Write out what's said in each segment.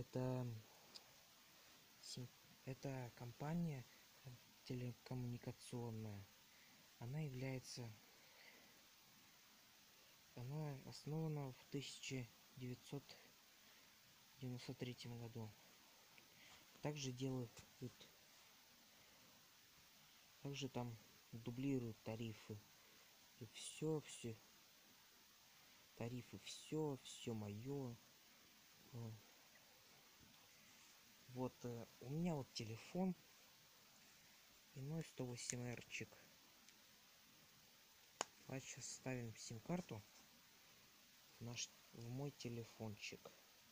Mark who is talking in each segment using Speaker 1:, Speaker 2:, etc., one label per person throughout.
Speaker 1: это эта компания телекоммуникационная. Она основана в 1993 году. Также там дублируют тарифы. И все тарифы, все мое. Вот у меня вот телефон иной 108R-чик. Давайте сейчас ставим сим-карту в мой телефончик.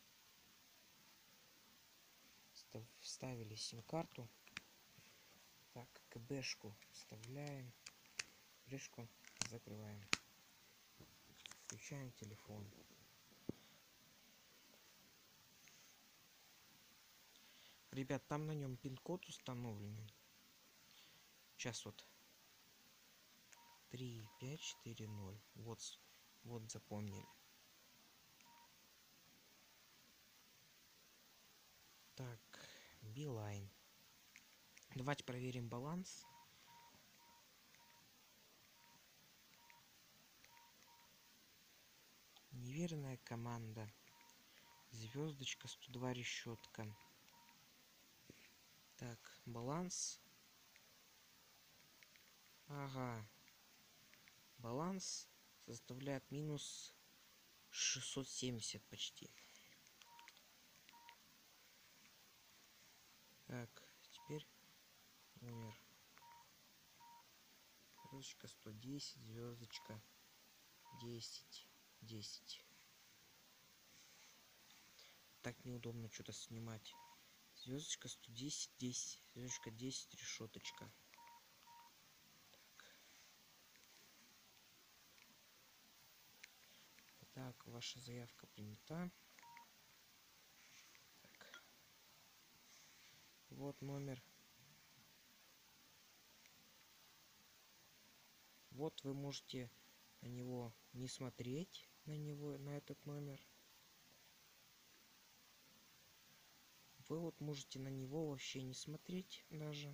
Speaker 1: Вставили сим-карту. Так, КБшку вставляем. Крышку закрываем. Включаем телефон. Ребят, там на нем пин-код установленный. Сейчас вот 3540. Вот запомнили. Так, Билайн. Давайте проверим баланс. Неверная команда. Звездочка 102 решетка. Так, баланс. Ага. Баланс составляет минус 670 почти. Так, теперь номер. Звездочка 110, звездочка 10. Так неудобно что-то снимать. Звездочка 110, 10. Звездочка 10, решеточка. Так, ваша заявка принята. Так. Вот номер. Вот вы можете на него не смотреть, на этот номер. Вы вот можете на него вообще не смотреть даже.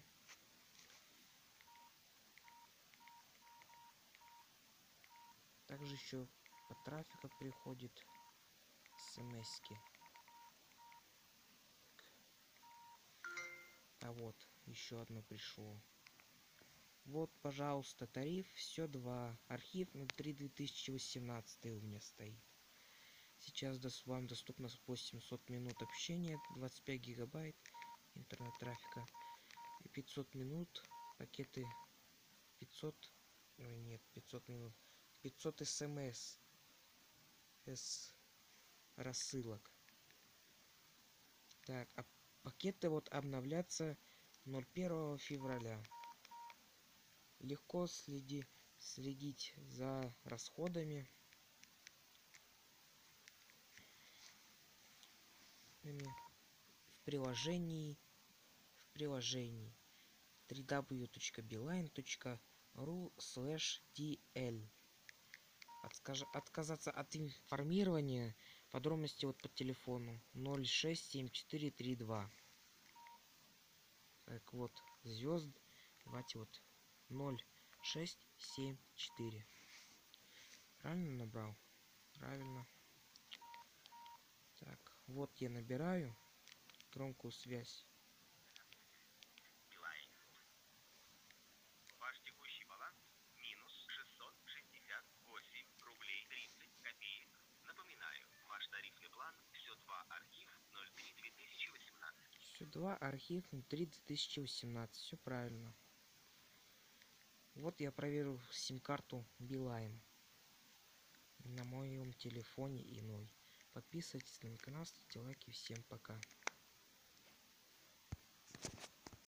Speaker 1: Также еще по трафику приходит смс-ки. А вот еще одно пришло. Вот, пожалуйста, тариф все 2. Архив 03-2018 у меня стоит. Сейчас вам доступно 800 минут общения, 25 гигабайт интернет-трафика и 500 минут пакеты 500. Ой, нет, 500 минут. 500 смс с рассылок. Так, а пакеты вот обновляться 01 февраля. Легко следить за расходами в приложении www.beeline.ru/dl. Отказаться от информирования, подробности вот по телефону 067432. Так вот, звезд, давайте вот 0674. Правильно набрал? Правильно. Так, вот я набираю громкую связь.
Speaker 2: Ваш текущий баланс минус 668 рублей 30 копеек. Напоминаю, ваш тарифный план все 2 архив 03-2018.
Speaker 1: Все 2 архив 03-2018. Все правильно. Вот я проверил сим-карту Билайн на моем телефоне иной. Подписывайтесь на мой канал, ставьте лайки. Всем пока.